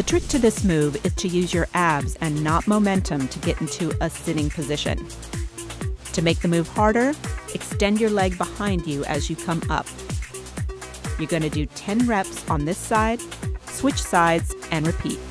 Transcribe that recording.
The trick to this move is to use your abs and not momentum to get into a sitting position. To make the move harder, extend your leg behind you as you come up. You're going to do 10 reps on this side, switch sides, and repeat.